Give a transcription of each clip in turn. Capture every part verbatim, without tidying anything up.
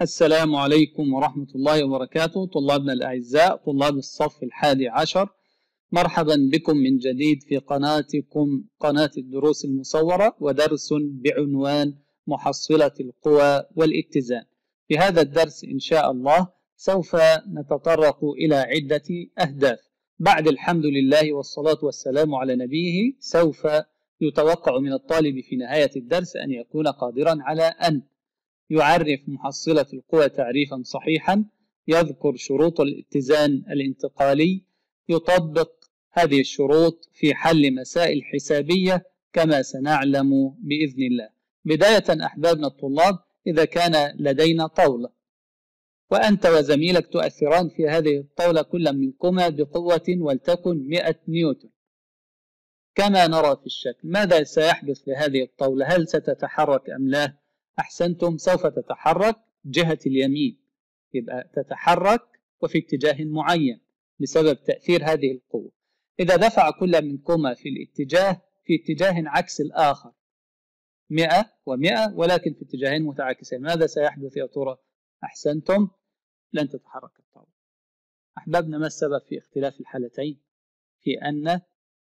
السلام عليكم ورحمة الله وبركاته. طلابنا الأعزاء طلاب الصف الحادي عشر، مرحبا بكم من جديد في قناتكم قناة الدروس المصورة، ودرس بعنوان محصلة القوى والاتزان. في هذا الدرس إن شاء الله سوف نتطرق إلى عدة أهداف. بعد الحمد لله والصلاة والسلام على نبيه، سوف يتوقع من الطالب في نهاية الدرس أن يكون قادرا على أن يعرف محصلة القوى تعريفا صحيحا، يذكر شروط الاتزان الانتقالي، يطبق هذه الشروط في حل مسائل حسابية كما سنعلم بإذن الله. بداية أحبابنا الطلاب، إذا كان لدينا طاولة وأنت وزميلك تؤثران في هذه الطاولة كل منكما بقوة ولتكن مئة نيوتن كما نرى في الشكل، ماذا سيحدث لهذه الطاولة؟ هل ستتحرك أم لا؟ أحسنتم، سوف تتحرك جهة اليمين، يبقى تتحرك وفي اتجاه معين بسبب تأثير هذه القوة. إذا دفع كل منكما في الاتجاه في اتجاه عكس الآخر مئة ومئة ولكن في اتجاهين متعاكسين، ماذا سيحدث يا ترى؟ أحسنتم، لن تتحرك الطاولة. أحبابنا، ما السبب في اختلاف الحالتين؟ في أن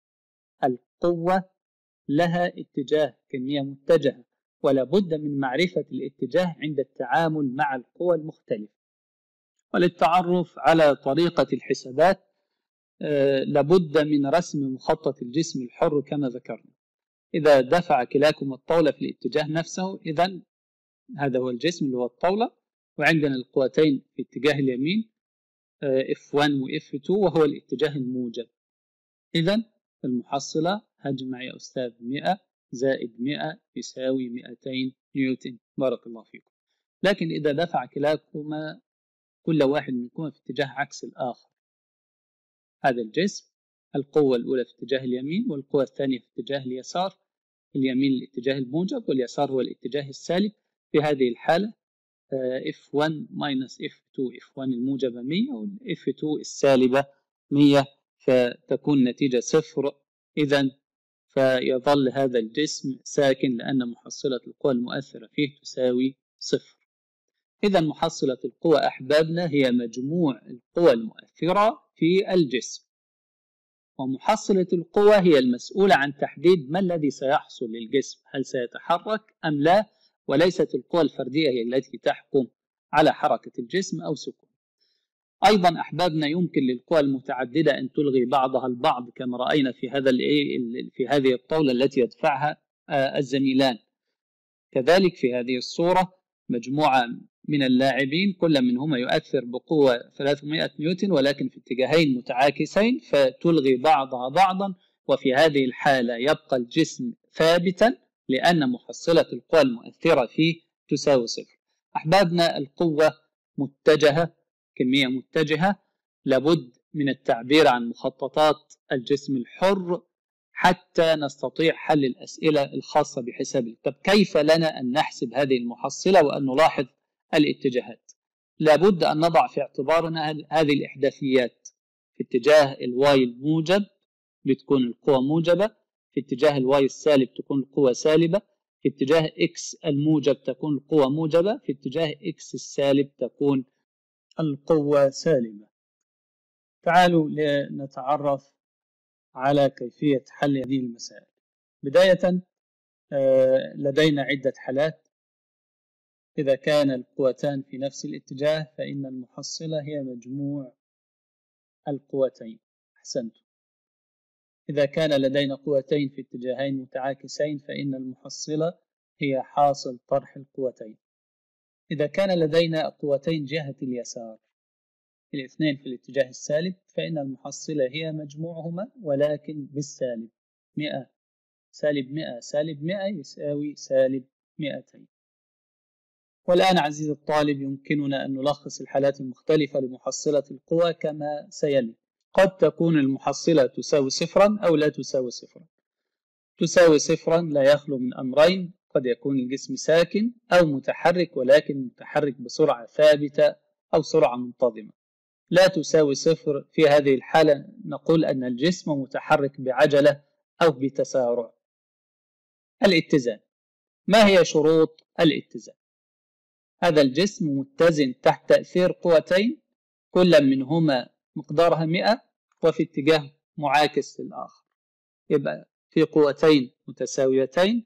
القوة لها اتجاه، كمية متجهة، ولا بد من معرفة الاتجاه عند التعامل مع القوى المختلفة. وللتعرف على طريقة الحسابات آه لابد من رسم مخطط الجسم الحر كما ذكرنا. إذا دفع كلاكم الطاولة في الاتجاه نفسه، إذن هذا هو الجسم اللي هو الطاولة، وعندنا القوتين في اتجاه اليمين آه إف واحد و إف اثنين وهو الاتجاه الموجب. إذن المحصلة هجمع يا أستاذ مئة زائد مئة يساوي مئتين نيوتن، بارك الله فيكم. لكن إذا دفع كلاكما كل واحد منكما في اتجاه عكس الآخر، هذا الجسم القوة الأولى في اتجاه اليمين والقوة الثانية في اتجاه اليسار، اليمين الاتجاه الموجب واليسار هو الاتجاه السالب. في هذه الحالة إف واحد ماينس إف اثنين، إف واحد الموجبة مئة والإف اثنين السالبة مئة، فتكون نتيجة صفر. إذن فيظل هذا الجسم ساكن لأن محصلة القوى المؤثرة فيه تساوي صفر. إذا محصلة القوى أحبابنا هي مجموع القوى المؤثرة في الجسم، ومحصلة القوى هي المسؤولة عن تحديد ما الذي سيحصل للجسم، هل سيتحرك أم لا، وليست القوى الفردية هي التي تحكم على حركة الجسم أو سكونه. أيضا أحبابنا يمكن للقوى المتعددة أن تلغي بعضها البعض كما رأينا في هذا في هذه الطاولة التي يدفعها الزميلان. كذلك في هذه الصورة مجموعة من اللاعبين كل منهما يؤثر بقوة ثلاثمئة نيوتن ولكن في اتجاهين متعاكسين، فتلغي بعضها بعضا، وفي هذه الحالة يبقى الجسم ثابتا لأن محصلة القوى المؤثرة فيه تساوي صفر. أحبابنا، القوة متجهة، كمية متجهة، لابد من التعبير عن مخططات الجسم الحر حتى نستطيع حل الأسئلة الخاصة بحسابه. طب كيف لنا أن نحسب هذه المحصلة وأن نلاحظ الاتجاهات؟ لابد أن نضع في اعتبارنا هذه الإحداثيات. في اتجاه الواي الموجب بتكون القوة موجبة، في اتجاه الواي السالب تكون القوة سالبة، في اتجاه إكس الموجب تكون القوة موجبة، في اتجاه إكس السالب تكون القوة سالبة. تعالوا لنتعرف على كيفية حل هذه المسائل. بداية لدينا عدة حالات. إذا كان القوتان في نفس الاتجاه فإن المحصلة هي مجموع القوتين. أحسنتم. إذا كان لدينا قوتين في اتجاهين متعاكسين فإن المحصلة هي حاصل طرح القوتين. إذا كان لدينا قوتين جهة اليسار، الاثنين في الاتجاه السالب، فإن المحصلة هي مجموعهما ولكن بالسالب. مئة سالب مئة سالب مئة يساوي سالب مئتين. والآن عزيزي الطالب يمكننا أن نلخص الحالات المختلفة لمحصلة القوى كما سيلي. قد تكون المحصلة تساوي صفرا أو لا تساوي صفرا. تساوي صفرا لا يخلو من أمرين: قد يكون الجسم ساكن أو متحرك ولكن متحرك بسرعة ثابتة أو سرعة منتظمة. لا تساوي صفر، في هذه الحالة نقول أن الجسم متحرك بعجلة أو بتسارع. الاتزان. ما هي شروط الاتزان؟ هذا الجسم متزن تحت تأثير قوتين كل منهما مقدارها مئة وفي اتجاه معاكس للآخر. يبقى في قوتين متساويتين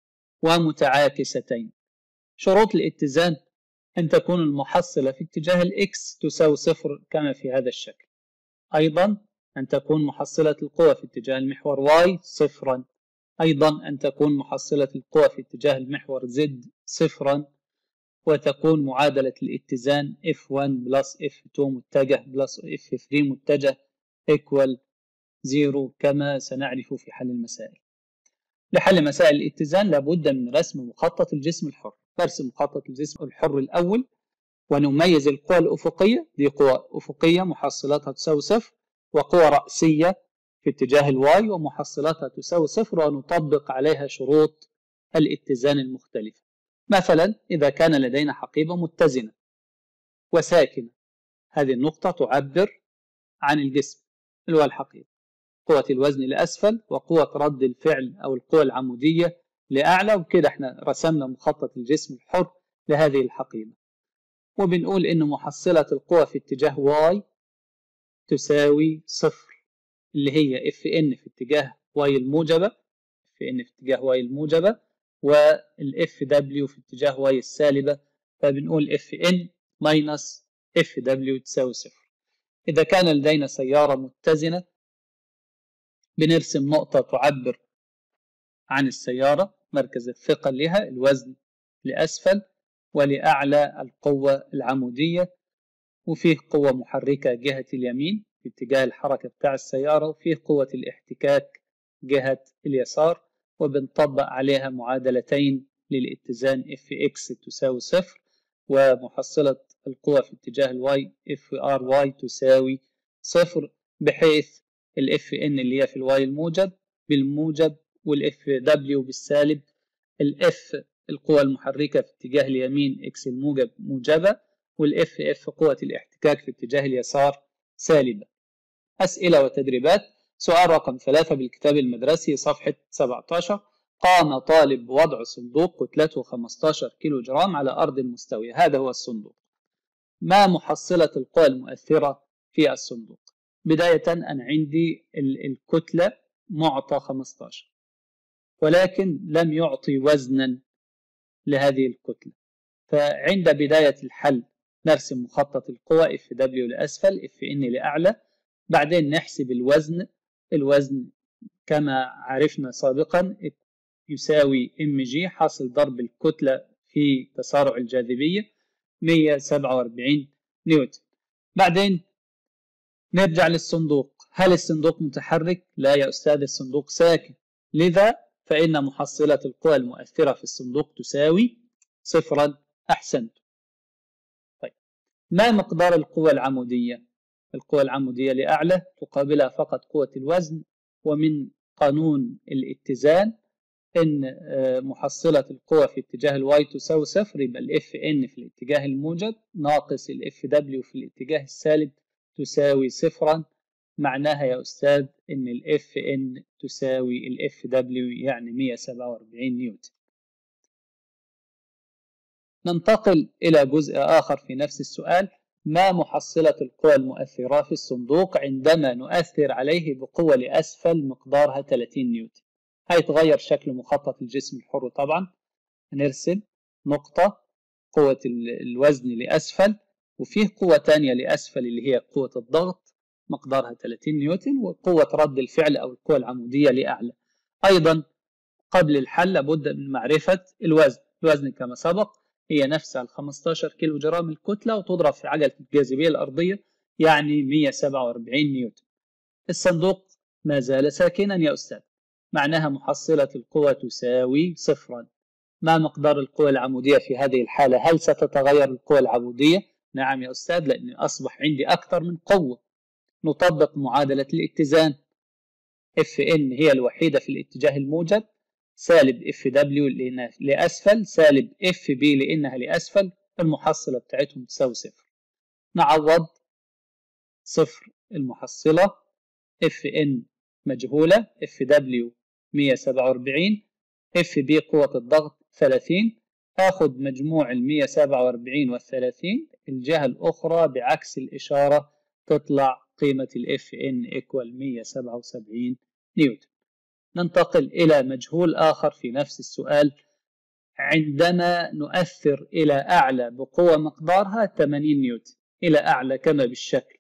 ومتعاكستين. شروط الاتزان أن تكون المحصلة في اتجاه الإكس تساوي صفر كما في هذا الشكل. أيضا أن تكون محصلة القوى في اتجاه المحور واي صفرا. أيضا أن تكون محصلة القوى في اتجاه المحور زد صفرا، وتكون معادلة الاتزان إف واحد بلس إف اثنين متجه بلس إف ثلاثة متجه equal زيرو كما سنعرف في حل المسائل. لحل مسائل الاتزان لابد من رسم مخطط الجسم الحر. نرسم مخطط الجسم الحر الأول ونميز القوى الأفقية، دي قوى أفقية محصلاتها تساوي صفر، وقوى رأسية في اتجاه الواي ومحصلاتها تساوي صفر، ونطبق عليها شروط الاتزان المختلفة. مثلا إذا كان لدينا حقيبة متزنة وساكنة، هذه النقطة تعبر عن الجسم اللي هو الحقيبة. قوة الوزن لأسفل وقوة رد الفعل أو القوة العمودية لأعلى، وكده احنا رسمنا مخطط الجسم الحر لهذه الحقيبة. وبنقول إن محصلة القوة في اتجاه واي تساوي صفر، اللي هي اف ان في اتجاه واي الموجبة، اف ان في اتجاه واي الموجبة، والاف دبليو في اتجاه واي السالبة، فبنقول اف ان ماينس اف دبليو تساوي صفر. إذا كان لدينا سيارة متزنة بنرسم نقطة تعبر عن السيارة، مركز الثقل لها، الوزن لأسفل ولأعلى القوة العمودية، وفيه قوة محركة جهة اليمين في اتجاه الحركة بتاع السيارة، وفيه قوة الاحتكاك جهة اليسار، وبنطبق عليها معادلتين للاتزان اف اكس تساوي صفر، ومحصلة القوة في اتجاه الواي اف ار واي تساوي صفر، بحيث الاف ان اللي هي في الواي الموجب بالموجب والاف دبليو بالسالب. الاف القوة المحركة في اتجاه اليمين اكس الموجب موجبة، والاف اف قوة الاحتكاك في اتجاه اليسار سالبة. أسئلة وتدريبات. سؤال رقم ثلاثة بالكتاب المدرسي صفحة سبعة عشر. قام طالب بوضع صندوق كتلته خمسة عشر كيلو جرام على أرض مستوية، هذا هو الصندوق. ما محصلة القوى المؤثرة في الصندوق؟ بداية أنا عندي الكتلة معطى خمسة عشر، ولكن لم يعطي وزنا لهذه الكتلة، فعند بداية الحل نرسم مخطط القوى اف دبليو لأسفل اف ان لأعلى، بعدين نحسب الوزن. الوزن كما عرفنا سابقا يساوي ام جي حاصل ضرب الكتلة في تسارع الجاذبية مئة وسبعة وأربعين نيوتن. بعدين نرجع للصندوق. هل الصندوق متحرك؟ لا يا أستاذ، الصندوق ساكن، لذا فإن محصلة القوى المؤثرة في الصندوق تساوي صفرا. أحسنت. طيب، ما مقدار القوة العمودية؟ القوة العمودية لأعلى تقابلها فقط قوة الوزن، ومن قانون الاتزان إن محصلة القوة في اتجاه الواي تساوي صفر، يبقى الاف ان في الاتجاه الموجب ناقص الاف دبليو في الاتجاه السالب تساوي صفرا. معناها يا أستاذ إن الاف ان تساوي الاف دبليو، يعني مئة وسبعة وأربعين نيوتن. ننتقل إلى جزء آخر في نفس السؤال. ما محصلة القوى المؤثرة في الصندوق عندما نؤثر عليه بقوة لأسفل مقدارها ثلاثين نيوتن؟ هيتغير شكل مخطط الجسم الحر طبعا. هنرسم نقطة قوة الوزن لأسفل، وفيه قوة تانية لأسفل اللي هي قوة الضغط مقدارها ثلاثين نيوتن، وقوة رد الفعل أو القوة العمودية لأعلى. أيضا قبل الحل لابد من معرفة الوزن. الوزن كما سبق هي نفسها ال خمسة عشر كيلو جرام الكتلة، وتضرب في عجلة الجاذبية الأرضية يعني مئة وسبعة وأربعين نيوتن. الصندوق ما زال ساكنا يا أستاذ، معناها محصلة القوة تساوي صفرا. ما مقدار القوة العمودية في هذه الحالة؟ هل ستتغير القوة العمودية؟ نعم يا أستاذ، لأن أصبح عندي أكثر من قوة. نطبق معادلة الاتزان. اف ان هي الوحيدة في الاتجاه الموجب، سالب اف دبليو لأنها لأسفل، سالب اف بي لأنها لأسفل، المحصلة بتاعتهم تساوي صفر. نعوض. صفر المحصلة، اف ان مجهولة، اف دبليو مئة وسبعة وأربعين، اف بي قوة الضغط ثلاثين، آخذ مجموع ال مية وسبعة وأربعين والثلاثين الجهة الأخرى بعكس الإشارة، تطلع قيمة ال إف إن equal مية وسبعة وسبعين نيوتن. ننتقل إلى مجهول آخر في نفس السؤال. عندما نؤثر إلى أعلى بقوة مقدارها ثمانين نيوتن، إلى أعلى كما بالشكل.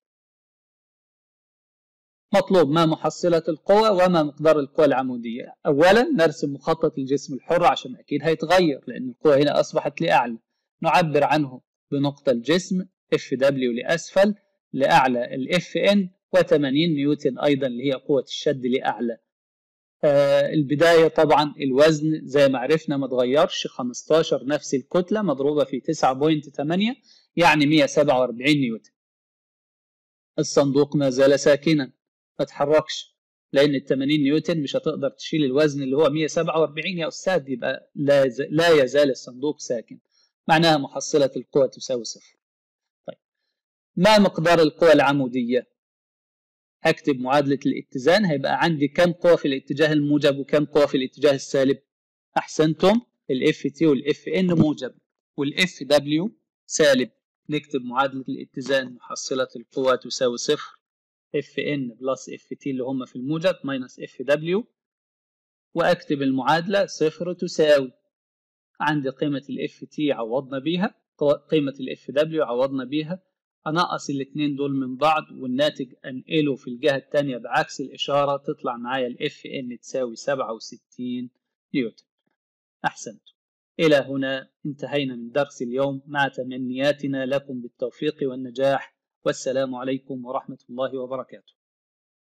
مطلوب ما محصلة القوة وما مقدار القوة العمودية. أولا نرسم مخطط الجسم الحر عشان أكيد هيتغير لأن القوة هنا أصبحت لأعلى. نعبر عنه بنقطة الجسم اف دبليو لأسفل، لأعلى الاف ان، وثمانين نيوتن أيضا اللي هي قوة الشد لأعلى. آه البداية طبعا الوزن زي ما عرفنا ما تغيرش، خمستاشر نفس الكتلة مضروبة في تسعة فاصلة ثمانية يعني مية وسبعة وأربعين نيوتن. الصندوق ما زال ساكنا ما تحركش لأن ال ثمانين نيوتن مش هتقدر تشيل الوزن اللي هو مية وسبعة وأربعين يا أستاذ، يبقى لا, ز... لا يزال الصندوق ساكن، معناها محصلة القوة تساوي صفر. طيب ما مقدار القوة العمودية؟ هكتب معادلة الاتزان، هيبقى عندي كم قوة في الاتجاه الموجب وكم قوة في الاتجاه السالب. أحسنتم، الاف تي والاف ان موجب والاف دبليو سالب. نكتب معادلة الاتزان، محصلة القوة تساوي صفر، اف ان بلس اف تي اللي هم في الموجب ماينس اف دبليو، واكتب المعادلة صفر تساوي، عندي قيمة الاف تي عوضنا بيها، قيمة الاف دبليو عوضنا بيها، انقص الاثنين دول من بعض والناتج انقله في الجهة الثانية بعكس الاشارة، تطلع معايا الاف ان تساوي سبعة وستين نيوتن. احسنت. الى هنا انتهينا من درس اليوم، مع تمنياتنا لكم بالتوفيق والنجاح، والسلام عليكم ورحمة الله وبركاته.